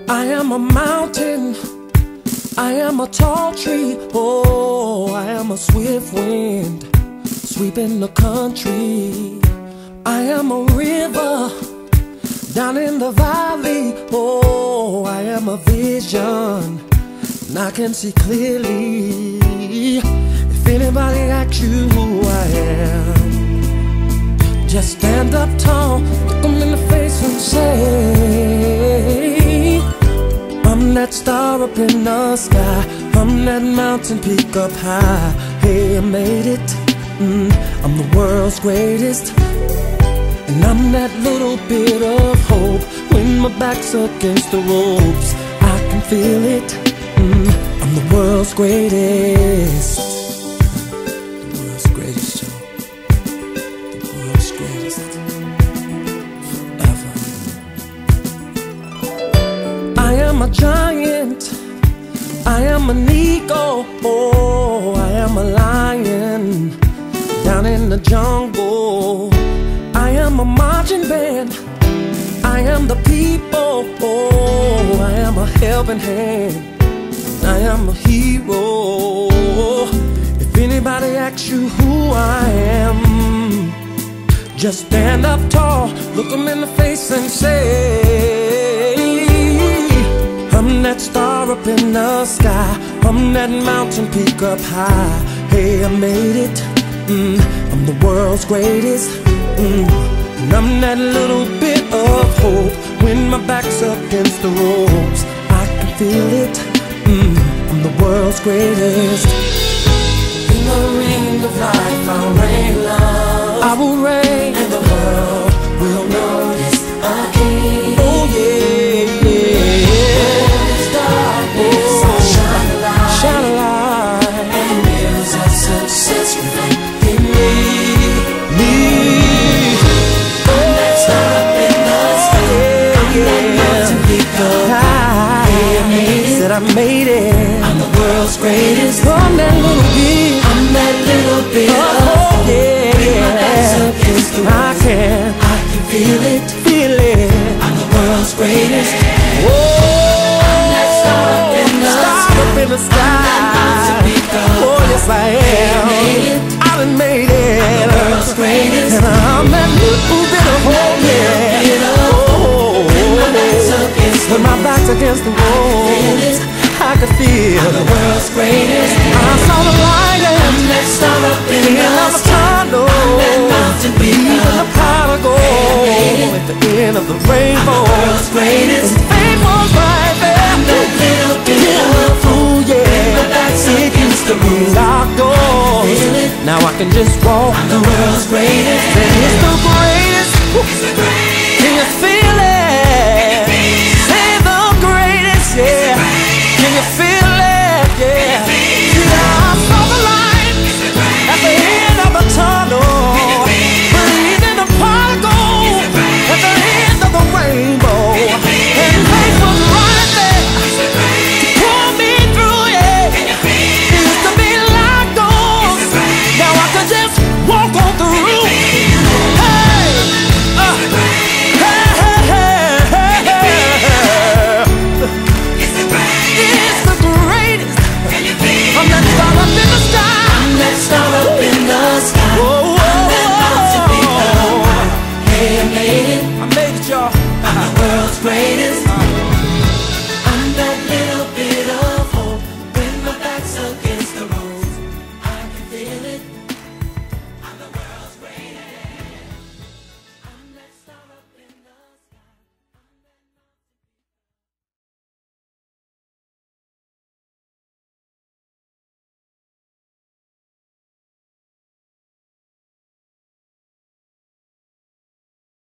I am a mountain, I am a tall tree. Oh, I am a swift wind sweeping the country. I am a river down in the valley. Oh, I am a vision and I can see clearly. If anybody asks you who I am, just stand up tall, look them in the face and say, I'm that star up in the sky, I'm that mountain peak up high. Hey, I made it, I'm the world's greatest. And I'm that little bit of hope when my back's against the ropes. I can feel it, I'm the world's greatest. The world's greatest, Joe. The world's greatest forever. I am a giant, I am an eagle. Oh, I am a lion down in the jungle. I am a marching band, I am the people. Oh, I am a helping hand, I am a hero. If anybody asks you who I am, just stand up tall, look them in the face and say, I'm that star up in the sky, I'm that mountain peak up high. Hey, I made it, I'm the world's greatest. And I'm that little bit of hope when my back's up against the ropes. I can feel it, I'm the world's greatest. In the ring of life I'll reign love, I will reign, and the world will notice a king. Oh yeah, yeah. In this darkness I'll shine a light, shine a light, and mirrors of success reflect in me. I made it, I'm the world's greatest. I'm that little bit, I'm that little bit. Oh yeah, I can feel it, feel it. I'm the world's greatest. Whoa, I'm that star up in the sky. Oh yes I am, I done made it. I'm the world's greatest. And I'm that little bit of hope, yeah. Oh, when my back's against the wall, I could feel I'm the world's greatest. I saw the light and that star up in the tunnel. I'm that mountain peak, even the pot of gold at the end of the rainbow. I'm the world's greatest.